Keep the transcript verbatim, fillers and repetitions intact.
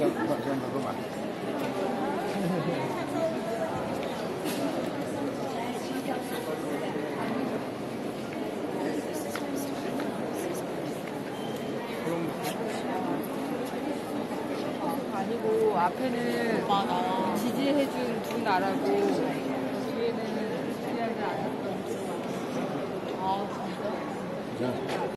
아니고 앞에는 지지해준 두 나라고 뒤에는 지지하지 않았던. 아 진짜?